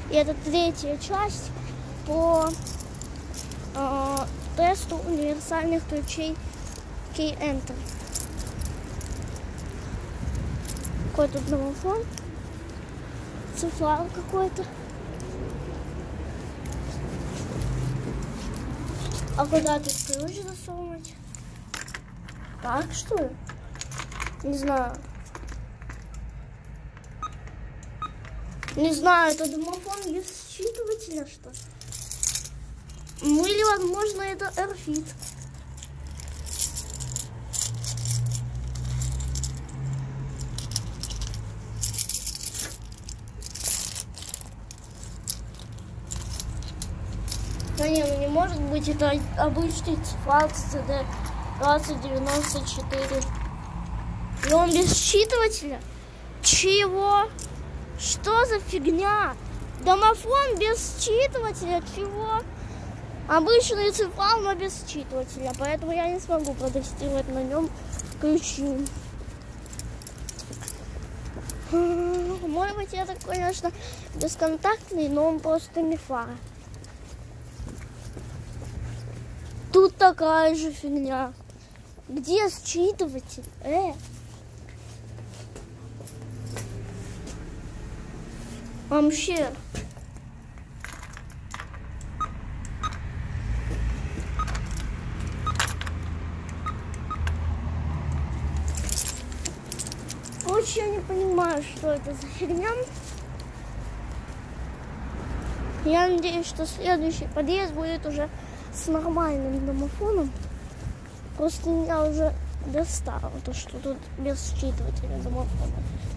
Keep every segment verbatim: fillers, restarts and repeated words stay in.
И это третья часть по э, тесту универсальных ключей Key-Enter. Какой тут домофон? Цифрал какой-то. А куда тут ключ засунуть? Так, что ли? Не знаю. Не знаю, это домофон без считывателя, что ли? Ну или, возможно, это эрфит. Да не, ну не может быть, это обычный цифрал си ди двадцать девяносто четыре. И он без считывателя? Чего? Что за фигня? Домофон без считывателя? Чего? Обычный цифрал, но без считывателя. Поэтому я не смогу протестировать на нем ключи. Может быть, это, конечно, бесконтактный, но он просто не фара. Тут такая же фигня. Где считыватель? Э? Вообще. Вообще не понимаю, что это за фигня. Я надеюсь, что следующий подъезд будет уже с нормальным домофоном. Просто меня уже достало то, что тут без считывателя домофона.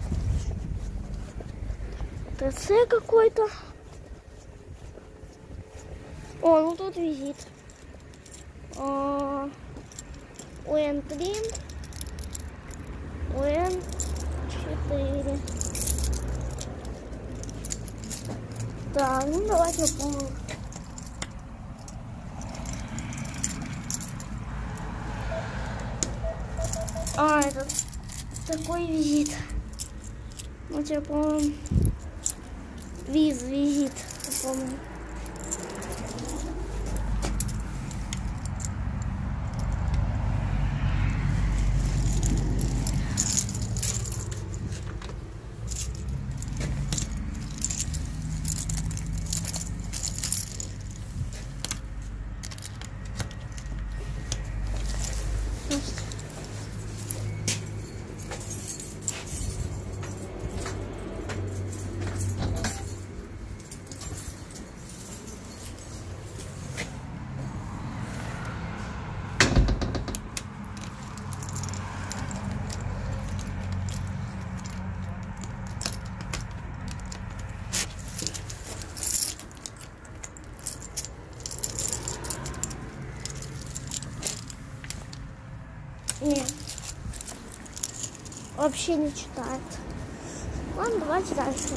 ТЦ какой-то. О, ну тут визит. УН три, УН четыре. Так, ну давайте попробуем. А, это такой визит. Ну, я помню. Виз, визит, помню. Нет, вообще не читает. Ладно, давайте дальше.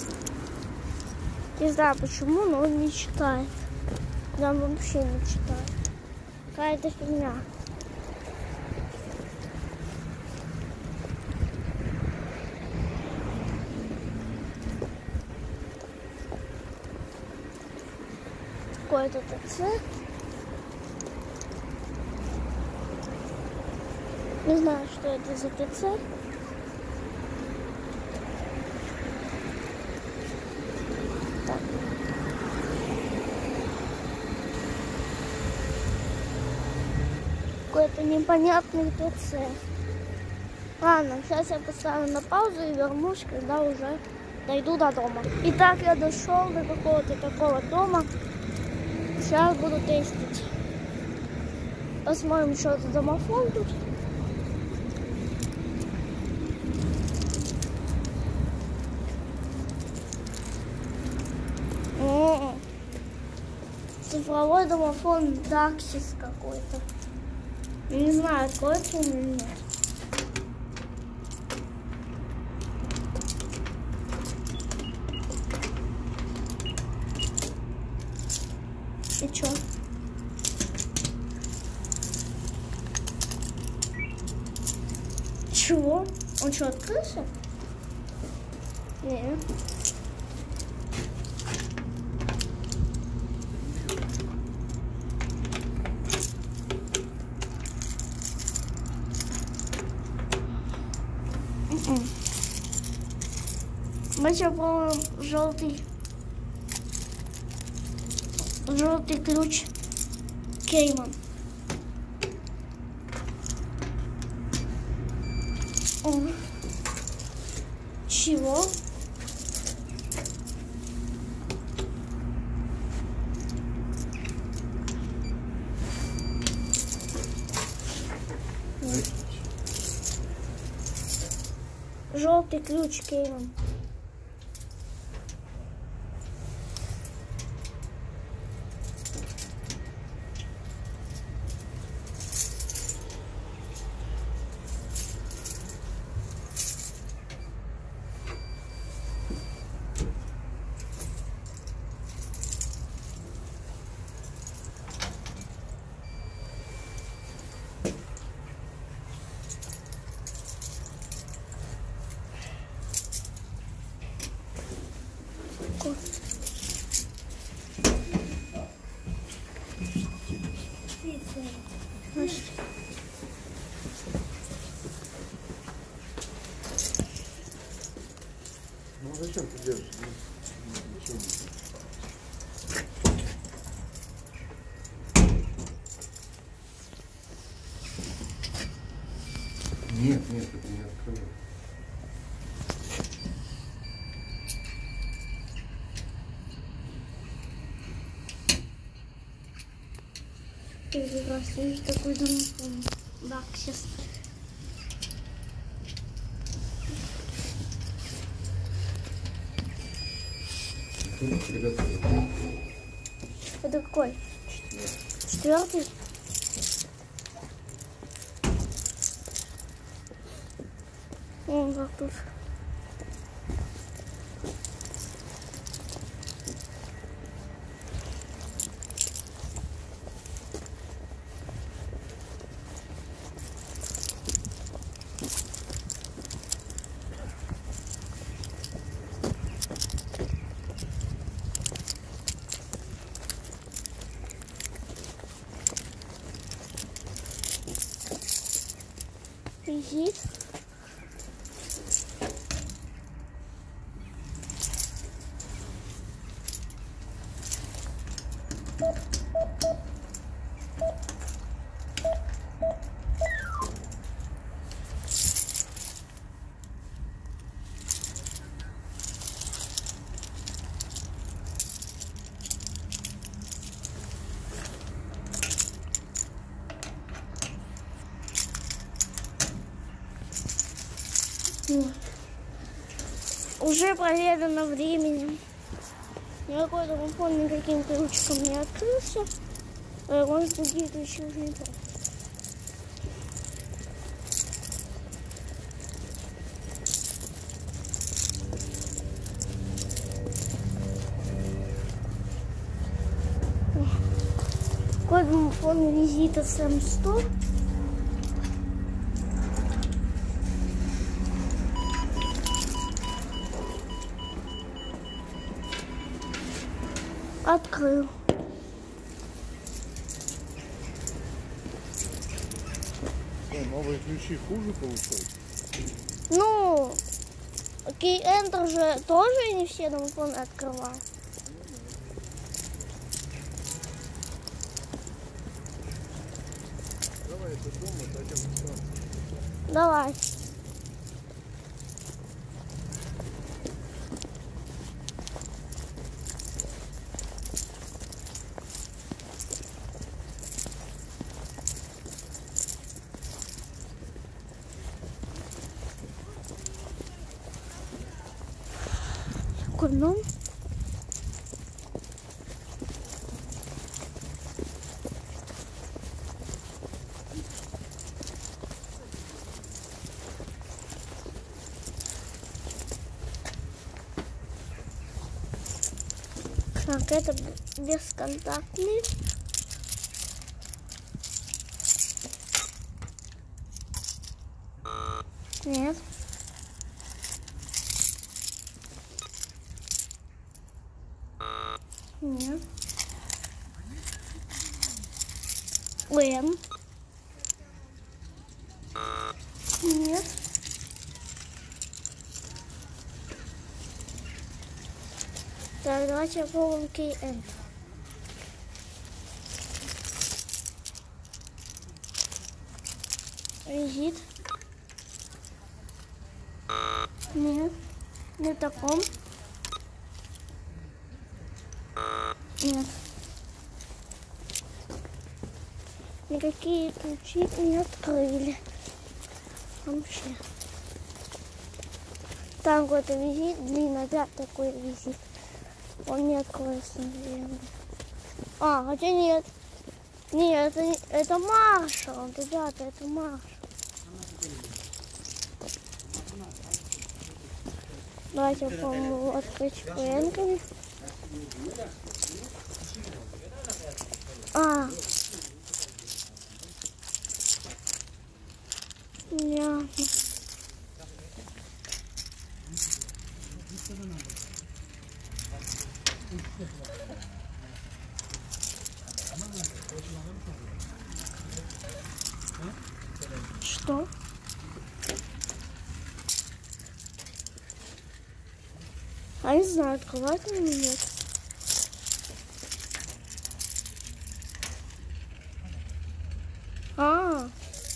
Не знаю почему, но он не читает. Да, он вообще не читает. Какая-то фигня. Какой-то ТЦ. Не знаю, что это за ТЦ. Так. Какой-то непонятный ТЦ. Ладно, сейчас я поставлю на паузу и вернусь, когда уже дойду до дома. Итак, я дошел до какого-то такого дома. Сейчас буду тестить. Посмотрим, что это домофон тут. Цифровой домофон Даксис какой-то. Не знаю, откроется он или нет. И чё? Чего? Он что, открылся? Нет. Давайте попробуем желтый. Желтый ключ Кейман. О. Чего? Желтый ключ Кейман. Ну зачем ты держишь? Нет, нет, это не открывай. Первый раз вижу такой домофон. Да, сейчас. Это какой? Четвертый. О, как тут. Визит. Уже проверено временем. Никакой домофон никаким ключиком не открылся. Он другие ключи уже не так. Код домофона визита Сэм сто. Открыл. Что, новые ключи хуже получаются? Ну, Key Enter же тоже не все домофоны открывал. Давай это дома, дойдем к станции. Давай. Ну. Так, это бесконтактный. Нет. Нет. Лэм. Нет. Так, давайте попробуем кей эн. Визит. Нет, не в таком. Нет. Никакие ключи не открыли. Вообще. Там какой-то визит, блин, опять такой визит. Он не откроется, наверное. А, хотя нет. Нет, это, это маршал, ребята, это маршал. Давайте попробуем открыть пенками. А. Понятно. Что? А не знаю, открывать или нет. А.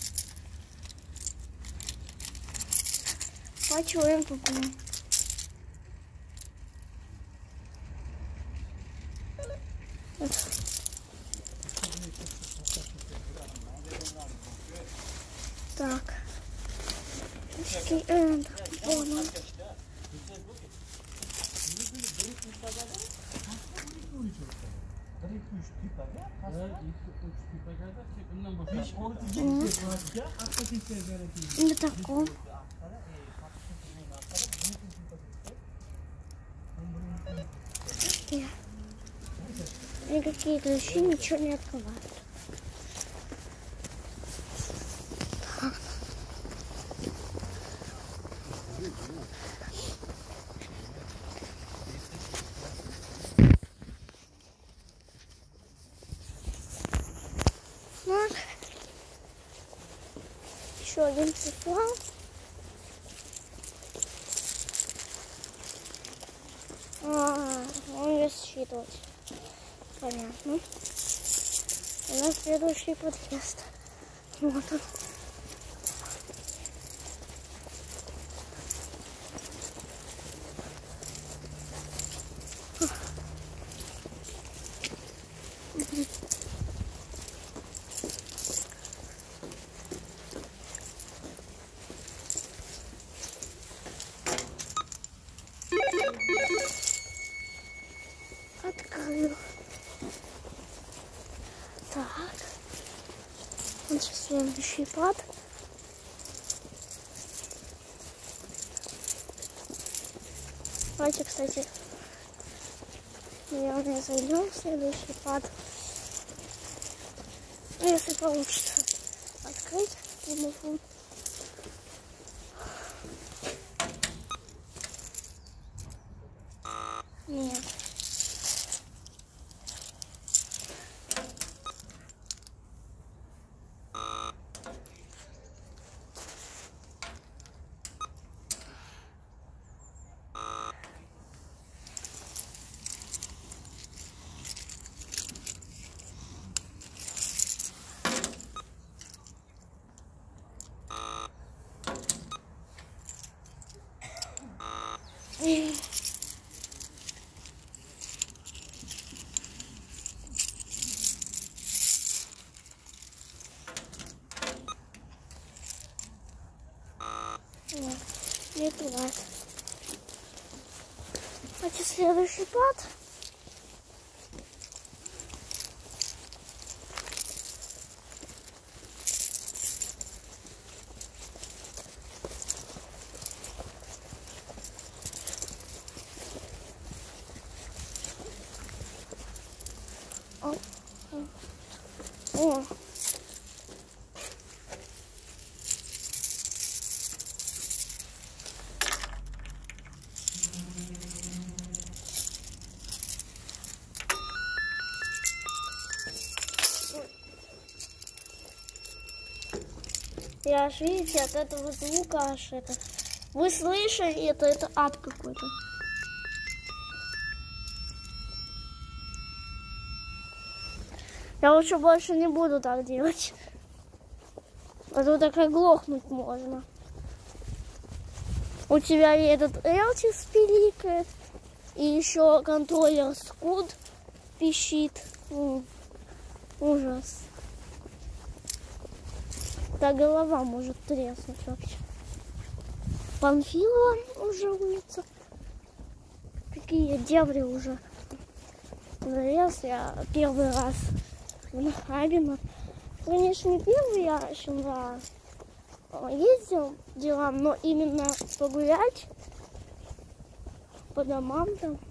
Почуем попробуем. Так. Энд. Вон он. Не таком. Никакие ключи ничего не открывают. Так. Еще один цифрал. А, он не считывать. Понятно. У нас следующий подъезд. Вот он. Открыл. Так. Вот сейчас следующий пад. Давайте, кстати, наверное, зайдем в следующий пад. Если получится открыть телефон. Нет. Нет, не открывает. Давайте следующий пад. О, о. Я аж, видите, от этого звука аж это. Вы слышали это? Это ад какой-то. Я лучше больше не буду так делать. А то так и глохнуть можно. У тебя и этот Элтис пиликает, и еще контроллер Скуд пищит. М, ужас. Да голова может треснуть вообще. Панфилова уже улица. Какие дебри уже. Залез я первый раз в Нахабино. Конечно, не первый, я еще раз ездил делам, но именно погулять по домам там.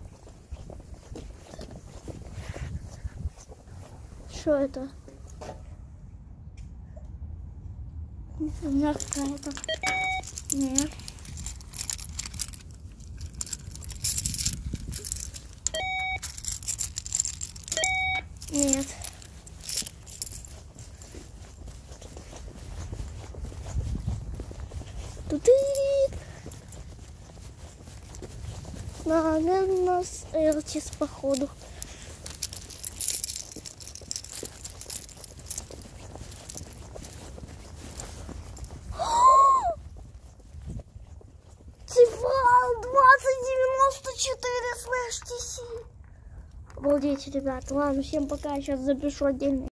Что это? У меня какая-то... Нет. Нет. Тут и... Наверное, у нас Элтис, походу. Цифрал двадцать девяносто четыре слэш ти си. Обалдеть, ребят. Ладно, всем пока. Я сейчас запишу отдельно.